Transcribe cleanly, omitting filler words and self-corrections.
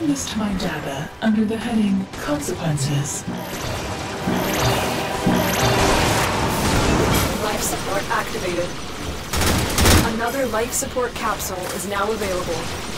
assign this to my data under the heading Consequences. Life support activated. Another life support capsule is now available.